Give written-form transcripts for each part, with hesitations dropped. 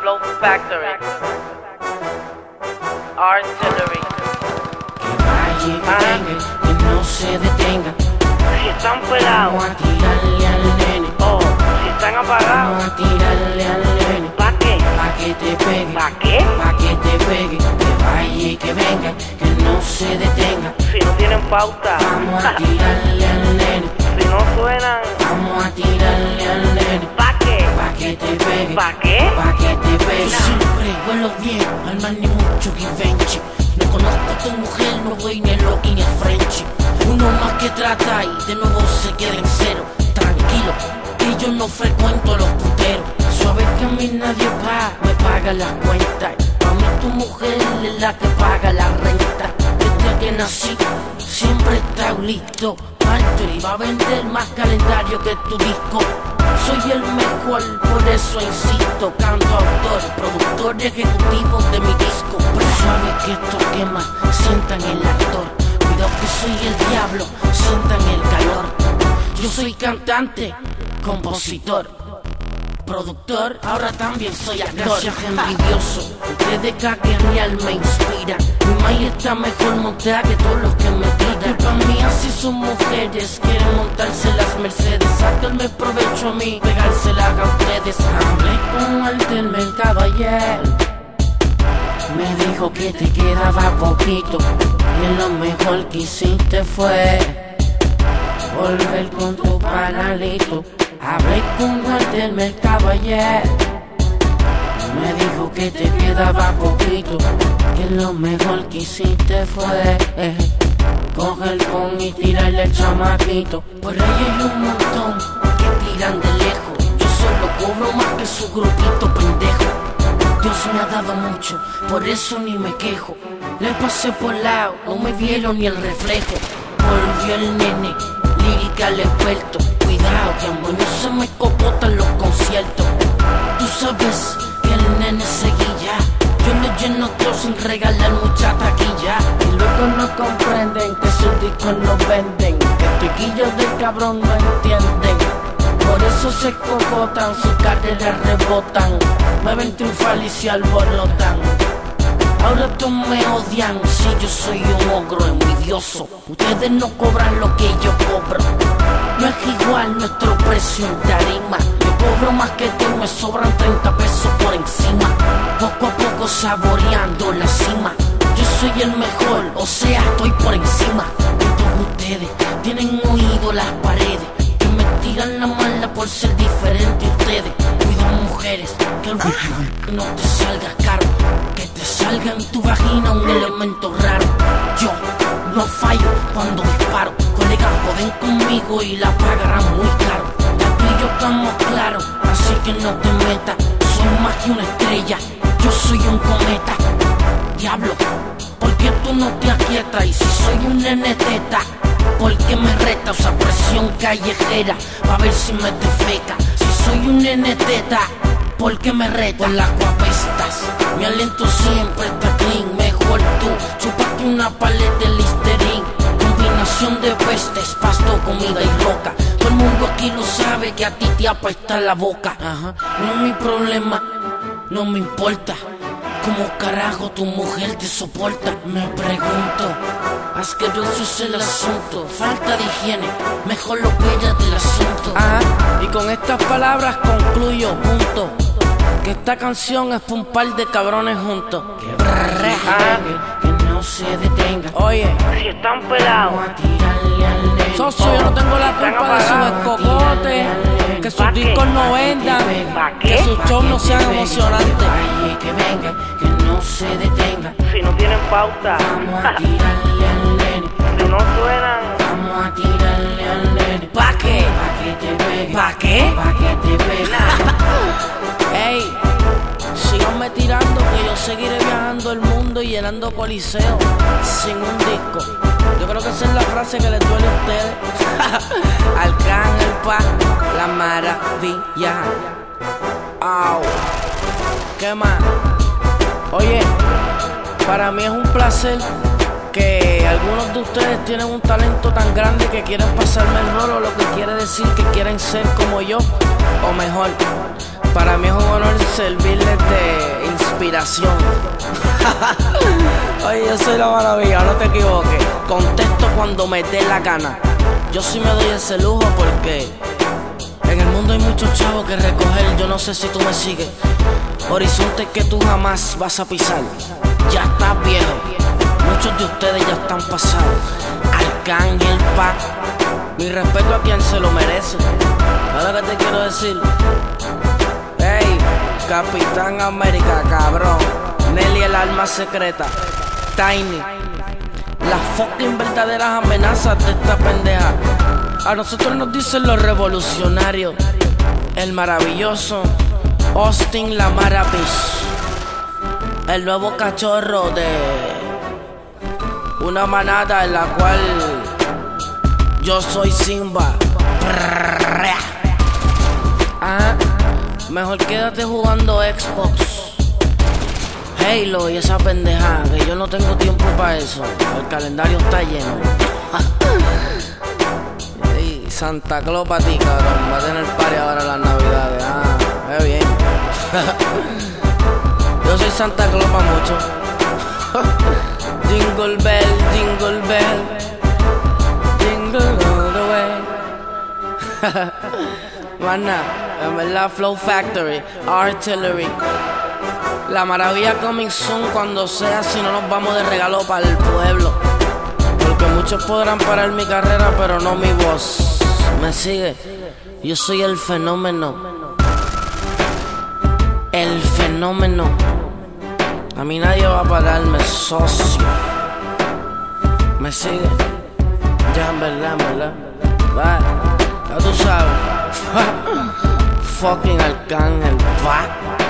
Flow Factory, Artillery. Que vaya, que no se detenga. Si están pelados, Vamos a tirarle al nene. oh, si están apagados, Vamos a tirarle al nene. ¿pa' qué? Pa' que te pegue. ¿Pa' qué? Pa' que te pegue. Que vaya y que venga, que no se detenga. Si no tienen pauta, Vamos a tirarle al nene. si no suenan, Vamos a tirarle al nene. ¿pa' qué? Pa' que te pegue. ¿Pa' qué? Pa' que te pegue. Yo siempre vuelo bien, al man ni mucho que venche. No conozco a tu mujer, no voy ni el Loki ni el Frenchy. Uno más que trata y de nuevo se queda en cero. Tranquilo, que yo no frecuento a los puteros. Suave que a mí nadie me paga la cuenta. A mí tu mujer es la que paga la renta. Desde que nací siempre está listo. Marjorie va a vender más calendario que tu disco. Soy el mejor, por eso insisto. Canto autor, productor y ejecutivo de mi disco. Pero suave que esto quema, sientan el actor. Cuidado que soy el diablo, sientan el calor. Yo soy cantante, compositor, productor, ahora también soy actor. Gracias envidioso, ustedes genial me inspira. Mi maíz está mejor montada que todos los que me tiran. Para mí así son mujeres, quieren montarse las Mercedes. Sáquenme provecho a mí, pegársela a ustedes. Hablé con el del mercado ayer, me dijo que te quedaba poquito y lo mejor que hiciste fue volver con tu panalito. Hablé con el del mercado ayer, me dijo que te quedaba poquito, que lo mejor que hiciste fue coger el con y tirarle el chamaquito. Por ahí hay un montón que tiran de lejos, yo solo cobro más que su grupito pendejo. Dios me ha dado mucho, por eso ni me quejo. Le pasé por lado, no me vieron ni el reflejo. Volvió el nene, lírica al experto. Cuidado que a mí no se me copotan los conciertos. Tú sabes que el nene seguía, yo lo lleno todo sin regalar mucha taquilla. Y luego no comprenden que sus discos no venden, que chiquillos del cabrón no entienden. Por eso se cocotan, sus carreras rebotan, me ven triunfar y se alborotan. Ahora todos me odian, si yo soy un ogro envidioso. Ustedes no cobran lo que yo cobro. No es igual nuestro precio en tarima. Yo cobro más que tú, me sobran 30 pesos por encima. Poco a poco saboreando la cima. Yo soy el mejor, o sea, estoy por encima. De todos ustedes tienen oído las paredes, que me tiran la mala por ser diferente a ustedes. Cuidado mujeres, que no te salgas caro, que te salga en tu vagina un elemento raro. Yo no fallo cuando disparo, colegas joden conmigo y la pagarán muy caro. Ya tú y yo estamos claros, así que no te metas. Soy más que una estrella, yo soy un cometa. Diablo, ¿por qué tú no te aquietas? Y si soy un nene teta, ¿por qué me reta? Usa presión callejera, pa' ver si me defeca. Si soy un nene teta, ¿por qué me reta? Por las guapestas, mi aliento siempre está clean. Mejor tú, chúpate una paleta de Listerine. Combinación de pestes, pasto, comida y roca. Todo el mundo aquí lo sabe que a ti te apesta la boca. No es mi problema, no me importa cómo carajo tu mujer te soporta. Me pregunto, asqueroso es el asunto, falta de higiene, mejor lo pella del asunto. Y con estas palabras concluyo, punto, que esta canción es pa' un par de cabrones juntos. Que no se detenga. Oye, si están pelados, vamos a tirarle al nene. Socio, yo no tengo la culpa de su descocote, que sus discos no vendan, que sus shows no sean emocionantes. Que venga, que no se detenga. si no tienen pauta, Vamos a tirarle al nene. si no suenan, Vamos a tirarle al nene. ¿Pa' qué? Pa' que te pegue. ¿Pa' qué? Pa' que te pegue. Ey, síganme tirando que yo seguiré viajando el mundo y llenando coliseos sin un disco. Yo creo que esa es la frase que les duele a ustedes. Arcángel pa' la maravilla. Au. ¿Qué más? Oye, para mí es un placer que algunos de ustedes tienen un talento tan grande que quieren pasarme el rolo, lo que quiere decir que quieren ser como yo o mejor. Para mí es un honor servirles de inspiración. Oye, yo soy la maravilla, no te equivoques. Contesto cuando me dé la gana. Yo sí me doy ese lujo porque en el mundo hay muchos chavos que recoger. Yo no sé si tú me sigues. Horizontes que tú jamás vas a pisar. Ya estás viejo, muchos de ustedes ya están pasados. Arcángel, pa, mi respeto a quien se lo merece. ¿Sabes lo que te quiero decir? Hey, Capitán América, cabrón. Nelly, el alma secreta. Tiny, las fucking verdaderas amenazas de esta pendeja. A nosotros nos dicen los revolucionarios. El maravilloso Austin la Maravish, el nuevo cachorro de una manada en la cual yo soy Simba. Mejor quédate jugando Xbox, Halo y esa pendeja, que yo no tengo tiempo para eso. El calendario está lleno. Y Santa Claus para ti, cabrón. Va a tener party ahora en las navidades. Ve bien. Yo soy Santa Claus para muchos. Jingle bell, jingle bell, jingle all the way. Mana, en verdad, Flow Factory, Artillery. La maravilla coming soon cuando sea, si no nos vamos de regalo para el pueblo. Porque muchos podrán parar mi carrera, pero no mi voz. ¿Me sigue? Yo soy el fenómeno. El fenómeno. A mí nadie va a pararme, socio. ¿Me sigue? Ya, en verdad. Va, ya tú sabes. Fucking Arcángel, va.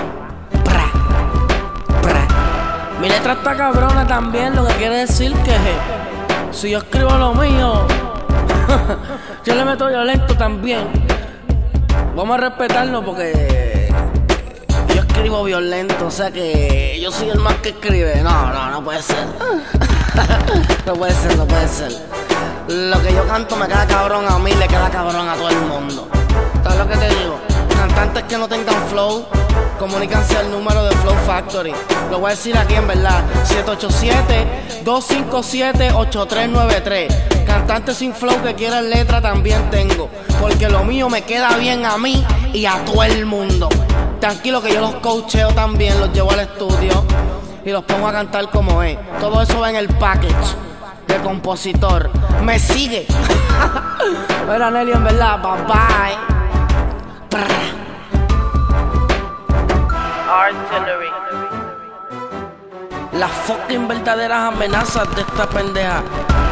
Mi letra está cabrona también, lo que quiere decir que si yo escribo lo mío, yo le meto violento también. Vamos a respetarnos porque yo escribo violento, o sea que yo soy el más que escribe. No puede ser. No puede ser. Lo que yo canto me queda cabrón a mí, le queda cabrón a todo el mundo. ¿Sabes lo que te digo? Cantantes que no tengan flow, comunícanse al número de Flow Factory. Lo voy a decir aquí en verdad: 787-257-8393. Cantantes sin flow que quieran letra también tengo, porque lo mío me queda bien a mí y a todo el mundo. Tranquilo que yo los coacheo también, los llevo al estudio y los pongo a cantar como es. Todo eso va en el package de compositor. ¿Me sigue? Mira, Nelly, en verdad, bye bye. Artillery. Las fucking verdaderas amenazas de esta pendeja.